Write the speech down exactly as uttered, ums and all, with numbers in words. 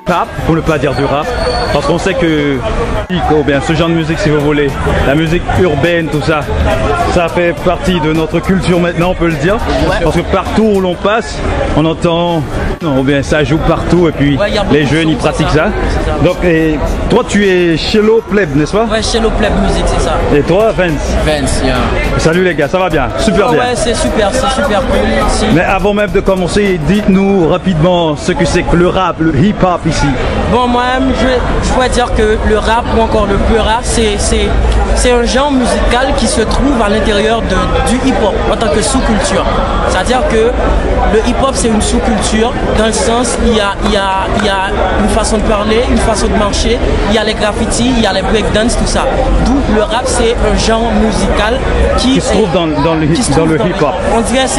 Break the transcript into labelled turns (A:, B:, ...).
A: hip-hop, pour ne pas dire du rap, parce qu'on sait que ou bien ce genre de musique, si vous voulez, la musique urbaine, tout ça, ça fait partie de notre culture maintenant, on peut le dire, ouais. Parce que partout où l'on passe, on entend, ou bien ça joue partout, et puis ouais, les jeunes ils pratiquent ça. ça. Donc, et, toi tu es Shello Pleb, n'est-ce pas?
B: Ouais, Shello Pleb Music, c'est ça.
A: Et toi, Vance?
B: Vance, yeah.
A: Salut les gars, ça va bien? Super
B: oh,
A: bien.
B: Ouais, c'est super, c'est super cool. Si.
A: Mais avant même de commencer, dites-nous rapidement ce que c'est que le rap, le hip-hop ici.
B: Bon, moi-même, je, je pourrais dire que le rap ou encore le peu rap, c'est un genre musical qui se trouve à l'intérieur du hip-hop en tant que sous-culture. C'est-à-dire que le hip-hop, c'est une sous-culture dans le sens il y a, il y, a, il y a une façon de parler, une façon de marcher, il y a les graffitis, il y a les breakdance, tout ça. D'où le rap, c'est un genre musical qui,
A: qui se trouve dans, dans le hip-hop.
B: On dirait